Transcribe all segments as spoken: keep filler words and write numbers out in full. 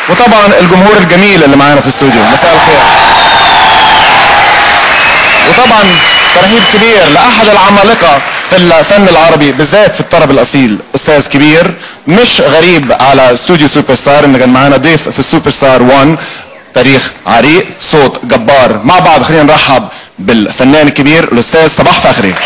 وطبعا الجمهور الجميل اللي معانا في الاستوديو، مساء الخير. وطبعا ترحيب كبير لاحد العمالقه في الفن العربي بالذات في الطرب الاصيل، استاذ كبير مش غريب على استوديو سوبر ستار ان كان معانا ضيف في السوبر ستار واحد، تاريخ عريق، صوت جبار. مع بعض خلينا نرحب بالفنان الكبير الاستاذ صباح فخري.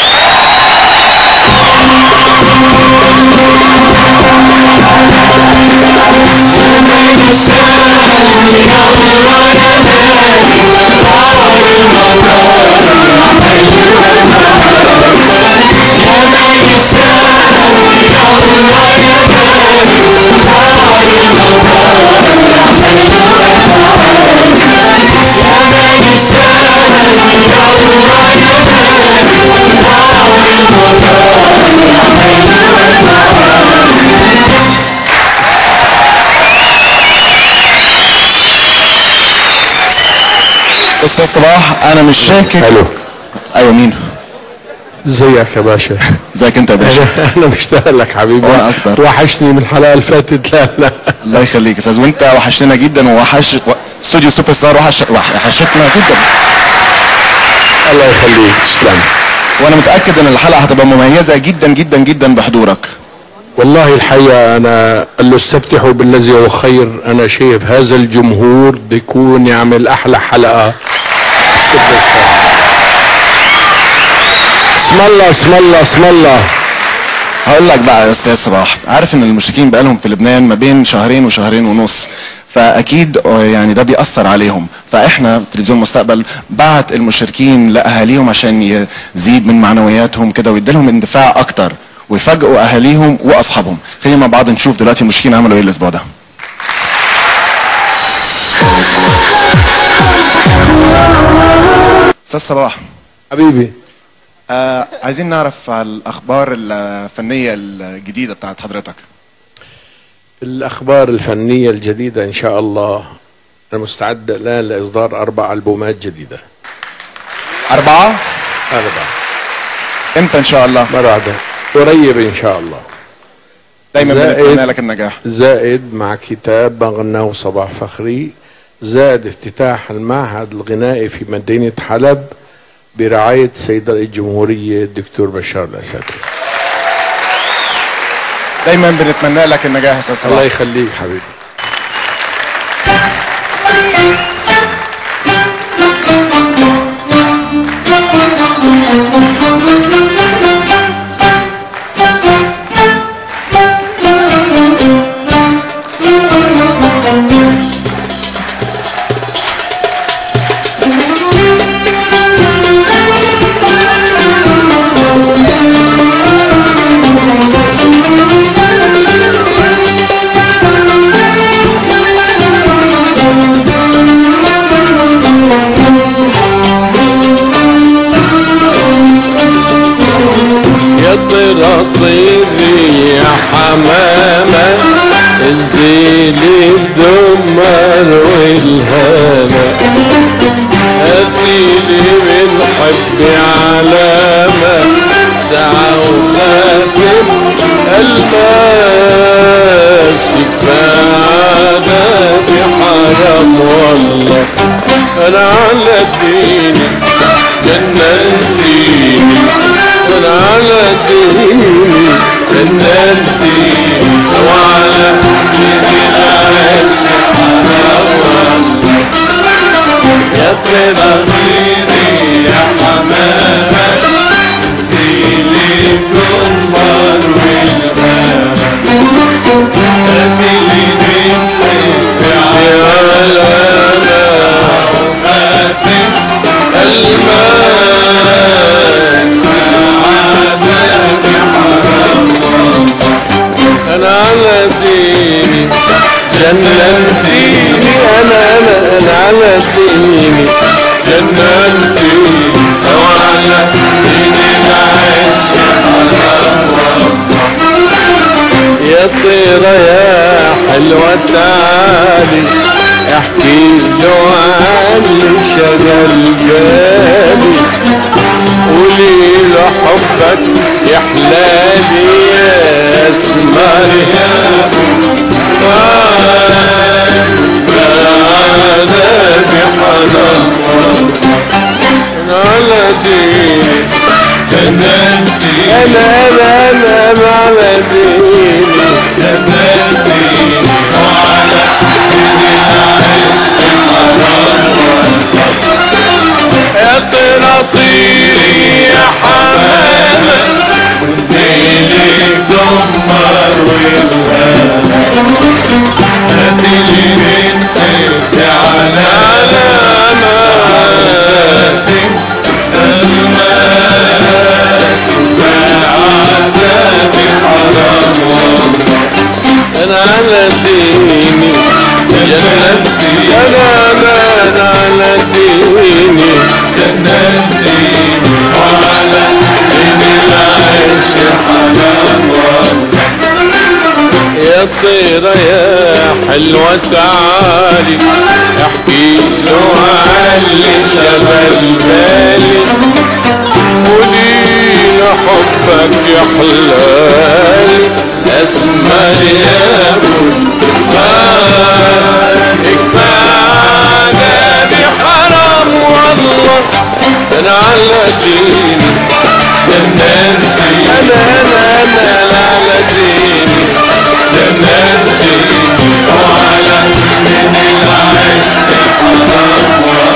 استاذ صباح انا مش شاكك. الو. ايوه مين؟ ازيك يا باشا؟ ازيك انت يا باشا؟ انا مشتاق لك حبيبي. وانا اكتر. وحشني من الحلقه اللي فاتت. لا لا الله يخليك يا استاذ، وانت وحشتنا جدا، ووحش استوديو سوبر ستار وحش وحشتنا جدا. الله يخليك، تسلم. وانا متاكد ان الحلقه هتبقى مميزه جدا جدا جدا بحضورك. والله الحقيقه انا اللي استفتحوا بالذي هو خير. انا شايف هذا الجمهور بيكون يعمل احلى حلقه. اسم الله اسم الله اسم الله. هقول لك بقى يا استاذ صباح، عارف ان المشركين بقالهم في لبنان ما بين شهرين وشهرين ونص، فاكيد يعني ده بيأثر عليهم. فاحنا تلفزيون مستقبل بعت المشركين لاهاليهم عشان يزيد من معنوياتهم كده ويديلهم اندفاع اكتر ويفاجئوا اهاليهم واصحابهم. خلينا مع بعض نشوف دلوقتي المشركين عملوا ايه الاسبوع ده. استاذ صباح حبيبي، آه عايزين نعرف على الاخبار الفنيه الجديده بتاعت حضرتك. الاخبار الفنيه الجديده ان شاء الله. انا مستعد الان لاصدار اربع البومات جديده. اربعه؟ اربعه. امتى ان شاء الله؟ مرة قريب ان شاء الله. دايما بنتمنى لك النجاح. زائد مع كتاب غناه صباح فخري، زائد افتتاح المعهد الغنائي في مدينة حلب برعاية سيد رئيس الجمهورية الدكتور بشار الأسد. دايما بنتمنى لك النجاح يا استاذ صباح. الله يخليك حبيبي. طيري يا حمامة انزلي الدمر والهنا، هاتيلي من حبي علامة ساعة وخاتم الماس، كفاية حرام والله انا على ديني جننتيني، انا على ديني جننتيني، وعلى ديني العشق حرام يا طير غيري يا حمامة انزلي الدمر والغابة، هاتيلي من حبي علامة وخاتم الماس، انا على ديني جننتيني، انا انا انا على ديني جننتيني، وعلى ديني العشق حرام يا طيرة يا حلوة تعالي احكي له عن شغل بالي، قولي له حبك يحلالي يا اسمر يا الأمان على ديني جننتيني وعلى دين العشق حلاوة يا طيرة يا حلوة تعالي احكي له عاللي شغل بالي قولي له حبك يا حلالي اسمر يا ابو كفانا بحرام والله انا على ديني جننتيني انا انا انا على ديني جننتيني وعلى دين العشق حلاوة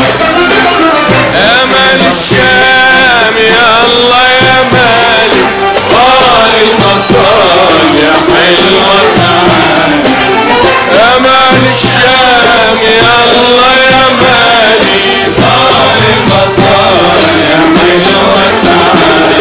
امل الشام يا الله يا مالي طال المطال يا حلوة تعالي امل الشام يا الله يا مالي طال المطال يا حلوة تعالي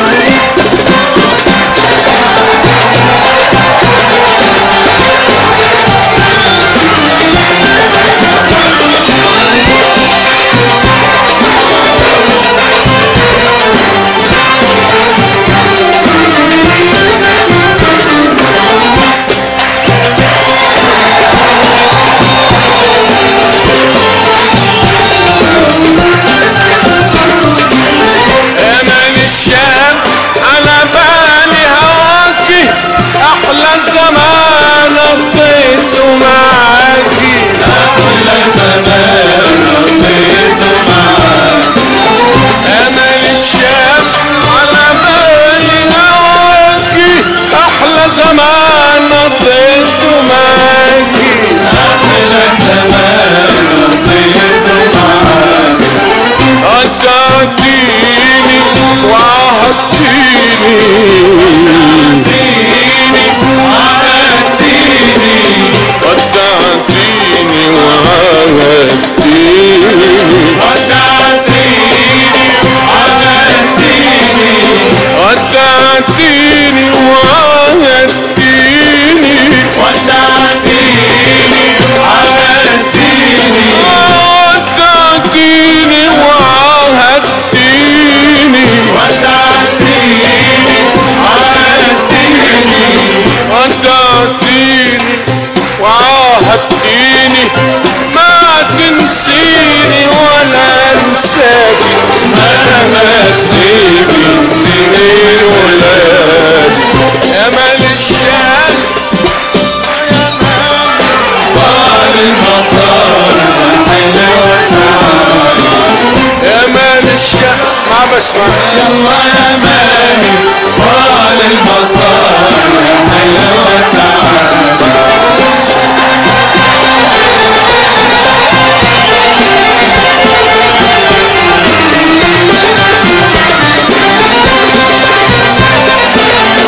زمان قضيته معاكي أحلى زمان قضيته معاكي أنا للشام على بالي هواكي أحلى زمان قضيته معاكي أحلى زمان قضيته معاكي قطعتيني وعهدتيني ودعتيني وعهدتيني ودعتيني وعهدتيني ودعتيني وعهدتيني ودعتيني وعهدتيني ودعتيني وعهدتيني ودعتيني وعاهدتيني ما تنسيني ولا انساكي مهما تغيبي سنين ولاد امل الشام يا مال طال المطار حلوة تعالي امل الشام ما بسمع يلا يا مالي طال المطار حلوة تعالي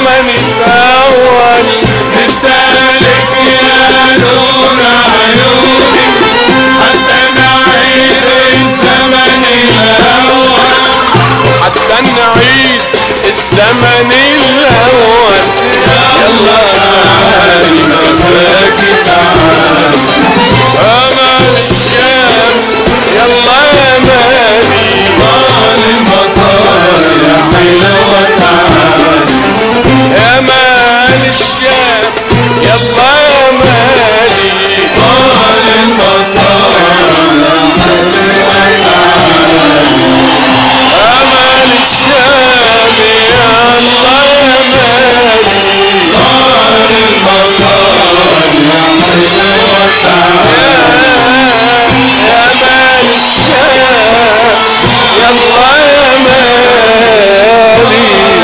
الزمن الأول نشتاق يا نور عيوني حتى نعيد الزمن الأول حتى نعيد الزمن الأول يلا تعالي مفاكي تعالي أمل الشام يلا يا مالي طال المطار يا حلوة تعالي يا مال الشام يلا يا مالي طال المطار يا حلوة تعالي أمل الشام يلا يا مالي طال المطار يا حلوة تعالي يا مال الشام يلا يا مالي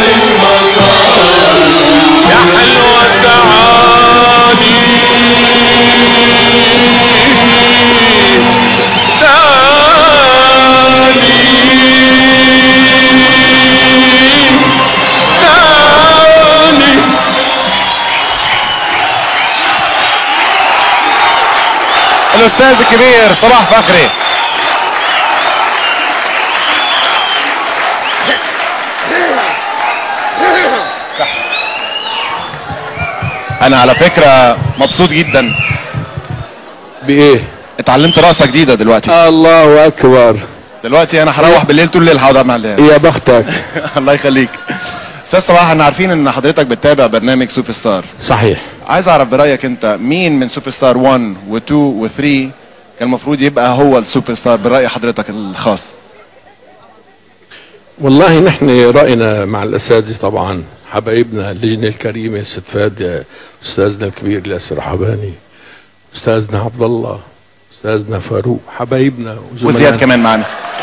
يا حلوة تعالي تعالي تعالي الاستاذ الكبير صباح فخري. صح. انا على فكره مبسوط جدا، بايه؟ اتعلمت رقصه جديده دلوقتي. الله اكبر. دلوقتي انا هروح بالليل طول الليل هقعد اعمل عليها. يا بختك. الله يخليك. استاذ صباح، احنا عارفين ان حضرتك بتتابع برنامج سوبر ستار. صحيح. عايز اعرف برايك انت مين من سوبر ستار واحد و2 و3 كان المفروض يبقى هو السوبر ستار براي حضرتك الخاص؟ والله نحن رأينا مع الأساتذة طبعا حبايبنا اللجنة الكريمة ست فادية، أستاذنا الكبير الياس رحباني، أستاذنا عبد الله، أستاذنا فاروق، حبايبنا وزياد كمان معنا.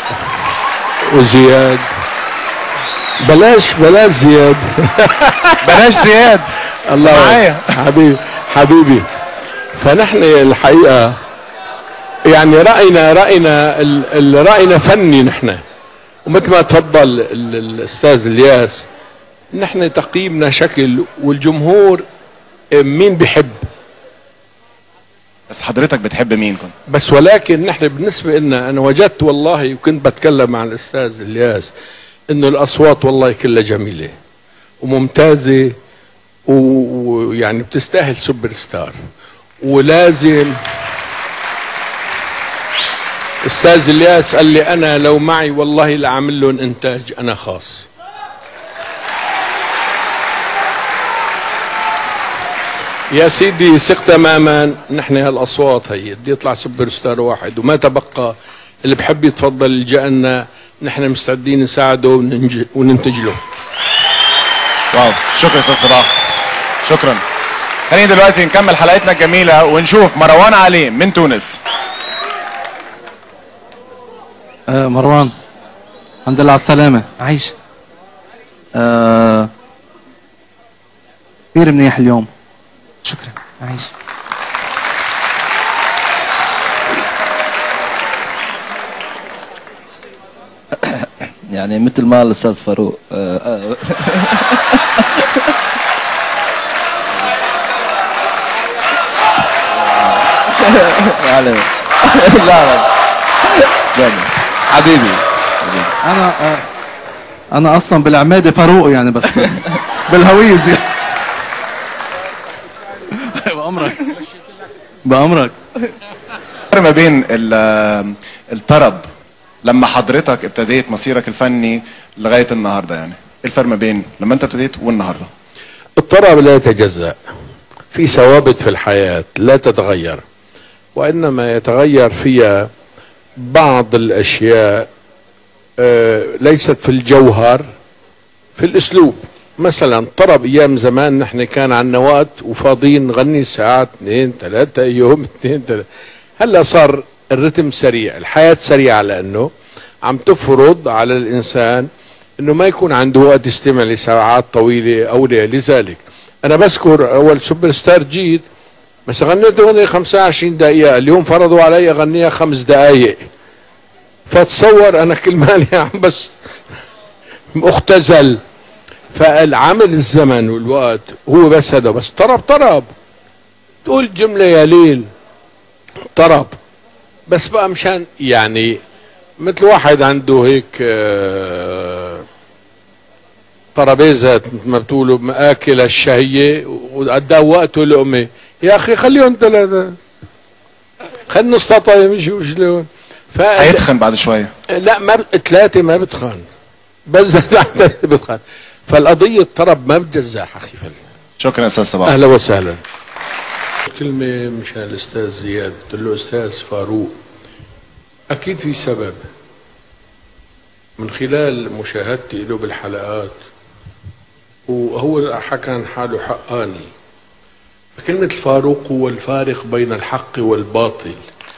وزياد بلاش بلاش زياد بلاش زياد. الله معايا حبيبي حبيبي. فنحن الحقيقة يعني رأينا رأينا ال- ال- رأينا فني نحن، ومثل ما تفضل ال- الأستاذ الياس، نحن تقييمنا شكل والجمهور مين بيحب. بس حضرتك بتحب مين كنت؟ بس ولكن نحن بالنسبة لنا أنا وجدت والله، وكنت بتكلم مع الأستاذ الياس، إنه الأصوات والله كلها جميلة وممتازة و- ويعني بتستاهل سوبر ستار. ولازم أستاذ الياس قال لي أنا لو معي والله لأعمل لهم إنتاج أنا خاص. يا سيدي ثق تماما، نحن هالاصوات هي بدي يطلع سوبر ستار واحد وما تبقى، اللي بحب يتفضل يلجأ لنا، نحن مستعدين نساعده وننج- وننتج له. واو، شكرا استاذ صباح، شكرا. خلينا دلوقتي نكمل حلقتنا الجميله ونشوف مروان علي من تونس. آه مروان، الحمد لله على السلامة. عايش. آه كثير منيح اليوم. شكرا. عايش. يعني مثل ما الاستاذ فاروق آه آه يعني لا لا لا حبيبي حبيبي أنا آه أنا أصلا بالعمادة فاروق يعني، بس بالهويز يعني. بأمرك بأمرك. ما بين ال- الطرب لما حضرتك ابتديت مسيرك الفني لغايه النهارده، يعني ايه الفرق ما بين لما انت ابتديت والنهارده؟ الطرب لا يتجزأ، في ثوابت في الحياة لا تتغير، وإنما يتغير فيها بعض الأشياء آه، ليست في الجوهر، في الأسلوب. مثلا طرب أيام زمان نحن كان عنا وقت وفاضيين نغني ساعات اثنين ثلاثة يوم اثنين ثلاثة. هلا صار الرتم سريع، الحياة سريعة، لأنه عم تفرض على الإنسان أنه ما يكون عنده وقت يستمع لساعات طويلة أو لا. لذلك أنا بذكر أول سوبر ستار جيت بس غنيت أغنية خمسة وعشرين دقيقة، اليوم فرضوا علي أغنيها خمس دقايق، فتصور أنا كل مالي عم بس مختزل. فالعمل الزمن والوقت هو بس هذا، بس طرب طرب تقول جملة يا ليل طرب، بس بقى مشان يعني مثل واحد عنده هيك آه طرابيزة ما بتقولوا مآكل الشهية وقدها وقته لقمة، يا أخي خليهم ثلاثة، خلينا نستطيع مش شلون. هيتخن بعد شوية. لا ما ثلاثة ما بتخن، بس ثلاثة بتخن، فالقضية الطرب ما بتجزح أخي فل. شكرا أستاذ صباح. أهلا وسهلا. كلمة مشان الأستاذ زياد، قلت له أستاذ فاروق أكيد في سبب من خلال مشاهدتي له بالحلقات، وهو حكى عن حاله حقاني. كلمة الفاروق هو الفارق بين الحق والباطل.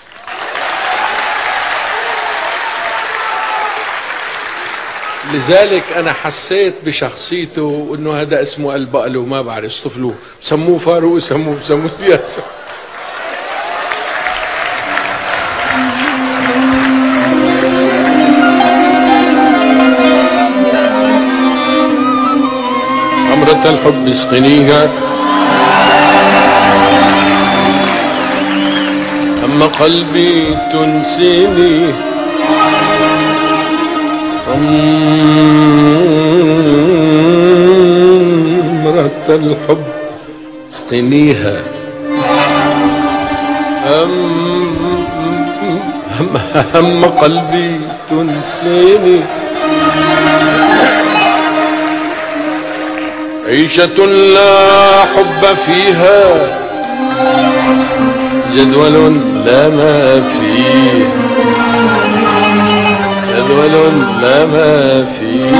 لذلك أنا حسيت بشخصيته إنه هذا اسمه البقل وما بعرف صفلوه سموه فاروق سموه سموه سياسة. خمرة الحب اسقنيها أما قلبي تنسيني، خمرة الحب اسقنيها أم قلبي تنسيني، عيشة لا حب فيها جدول لا ما فيه، جدول لا ما فيه،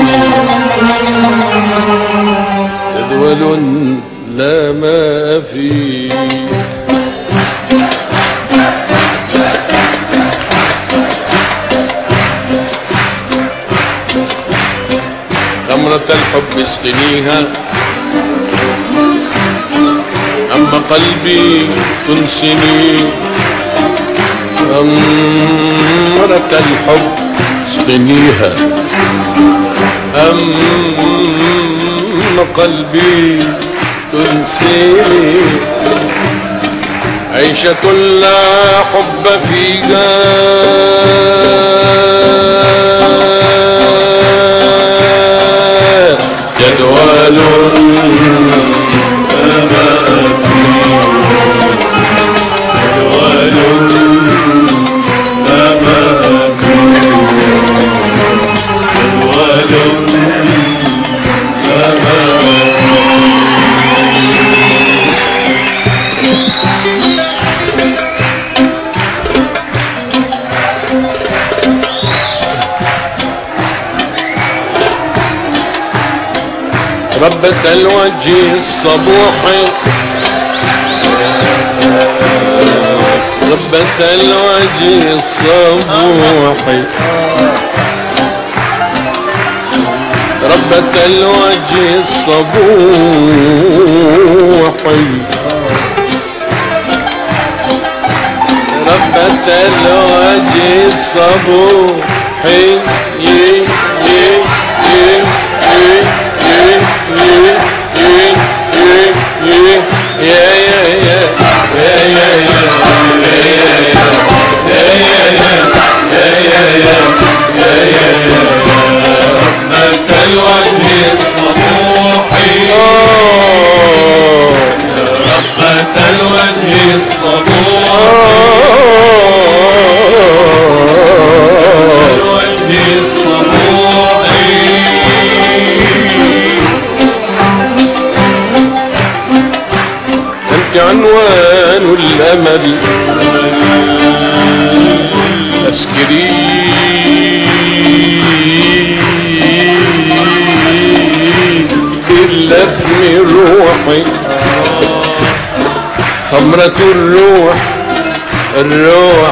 جدول لا ما فيه. خمرة الحب اسقنيها أما قلبي تنسني، خمرة الحب اسقنيها أما قلبي تنسيني، عيشة لا حب فيها جدول ربة الوجه الصبوح، ربة الوجه الصبوح، ربة الوجه الصبوح، ربة الوجه الصبوح، يي يي يي يي ربة الوجه الصبوح، ربة الوجه الصبوح، الوجه الصبوح، أنت عنوان الأمل أسكري باللثم روحي، خمرة الروح الروح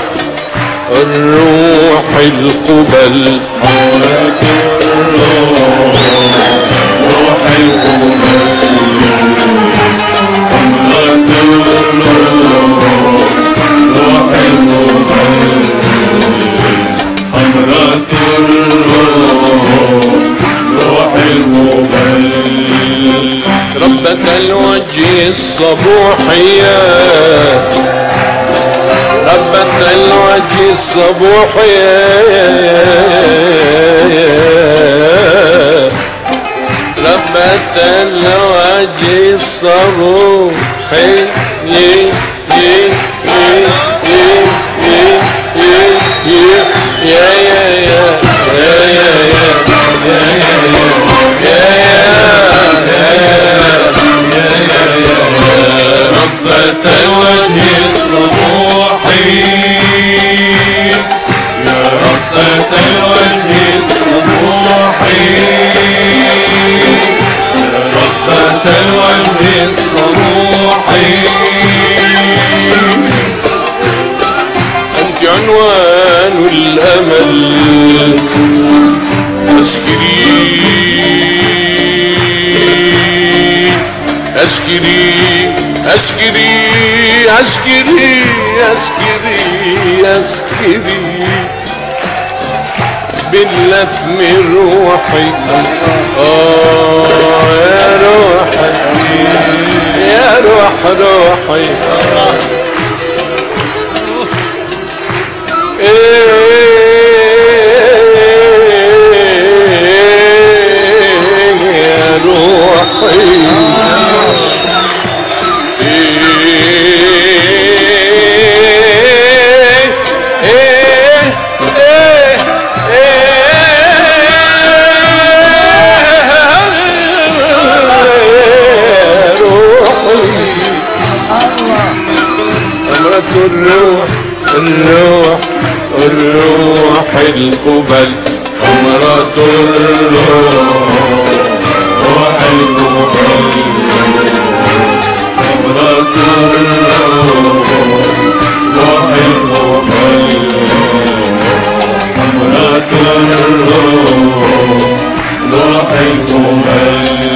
الروح القبل، خمرة الروح روح القبل، خمرة الروح روح القبل، خمرة الروح روح القبل. الوجه الصبوحية ربة الوجه الصبوحية ربة الوجه الصبوحية يا يا يا يا ربة الوجه الصبوحي يا ربة الوجه الصبوحي يا ربة الوجه الصبوحي أنت عنوان الأمل أسكري أسكري أسكري أسكري أسكري أسكري باللثم روحي آه يا روحي يا روح روحي يا روحي الروح الروح الروح القبل أمرة الروح القبل أمرة الروح القبل أمرة الروح القبل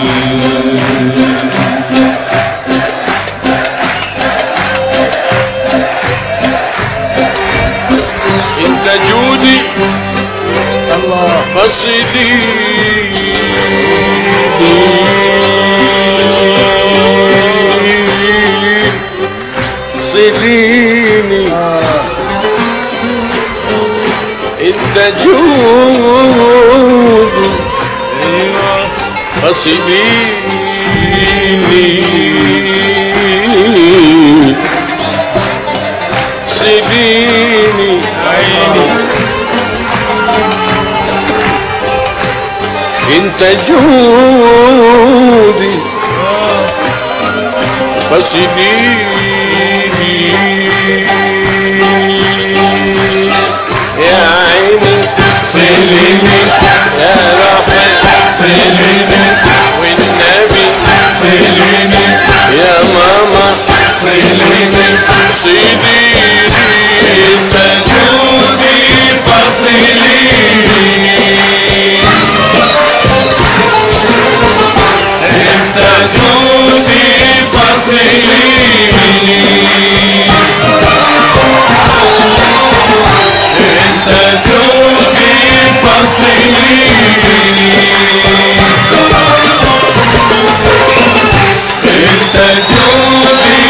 جودي الله فصلي صليني انت جودي فصليني صليني انت جودي فسنيني يا عيني سليني يا روحي سليني والنبي سليني يا ماما سليني سيدي انت جودي فصليني انت جودي فصليني انت جودي فصليني انت جودي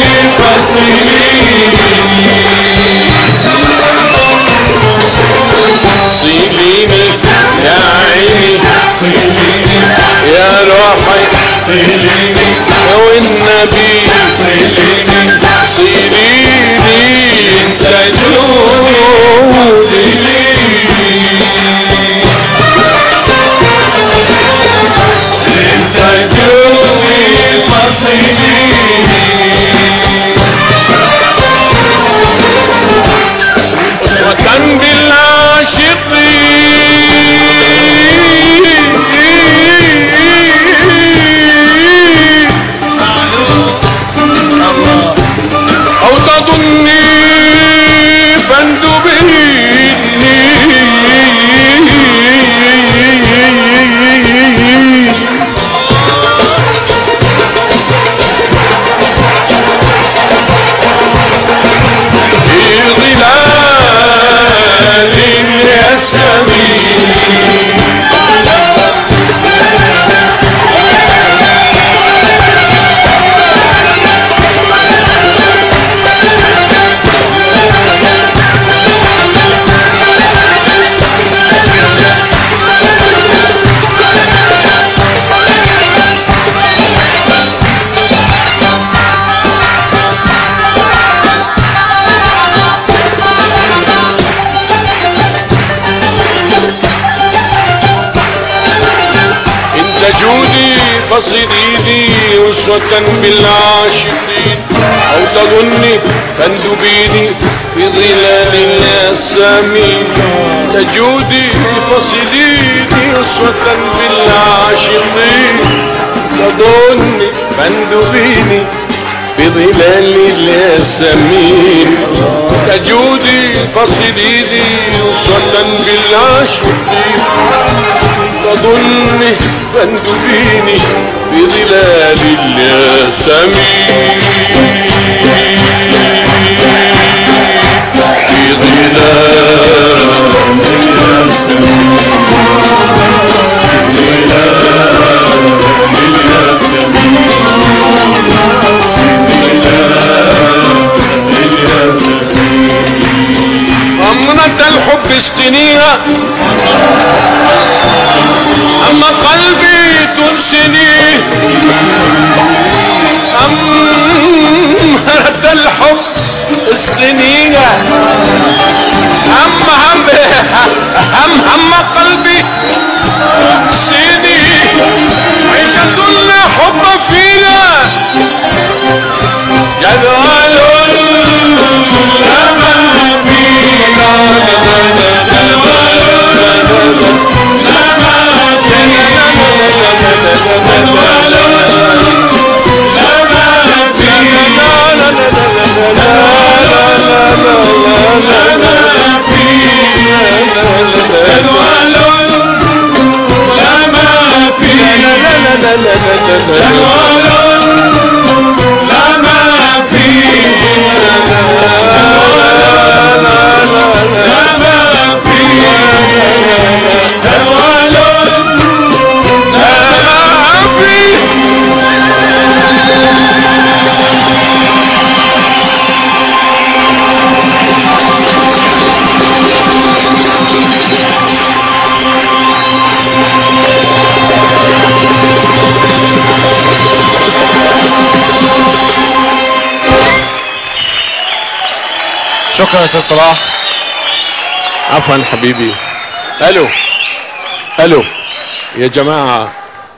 فصليني صيليني يا عيني صليني يا روحي صليني والنبي صليني صيليني انت جودي انت جودي فصليني أسوة بالعاشقين أو تضم قصيدتي أسوة بالعاشقين أو تظني تندبيني في ظلال الياسمين تجودي قصيدتي أسوة بالعاشقين تظني تندبيني بظلال الياسمين تجودي قصيدتي أسوة بالعاشقين تظني تندبيني بظلال الياسمين بظلال الياسمين أمنة الحب استنيها أما قلبي تنسني أمنة الحب استنيها أما هم هم هم قلبي تنسني عيشة لا حب فيها جلال لما فيها شكرا استاذ صلاح. عفوا حبيبي. الو الو يا جماعه،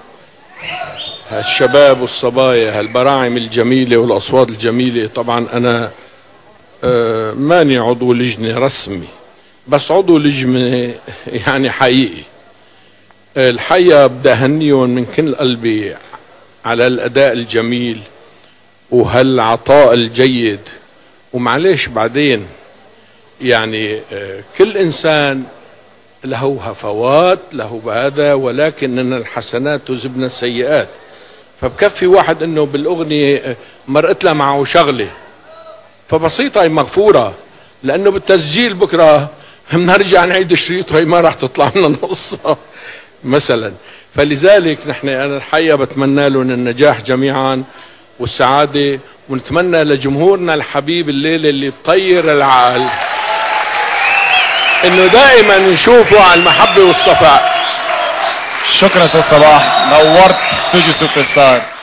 هالشباب والصبايا، هالبراعم الجميله والاصوات الجميله، طبعا انا آه ماني عضو لجنه رسمي، بس عضو لجنه يعني حقيقي. الحقيقه بدي اهنيهم من كل قلبي على الاداء الجميل وهالعطاء الجيد. ومعليش بعدين يعني كل إنسان له هفوات له بهذا، ولكن إن الحسنات تذهبن السيئات. فبكفي واحد إنه بالأغنية مرقت له معه شغلة فبسيطة، هي مغفورة، لأنه بالتسجيل بكرة بنرجع نعيد الشريط وهي ما راح تطلع لنا نصها مثلا. فلذلك نحن أنا الحقيقة بتمنى لهم النجاح جميعا والسعادة، ونتمنى لجمهورنا الحبيب الليلة اللي بطير العقل انه دائما نشوفه على المحبة والصفاء. شكرا استاذ صلاح، نورت استوديو سوبر ستار.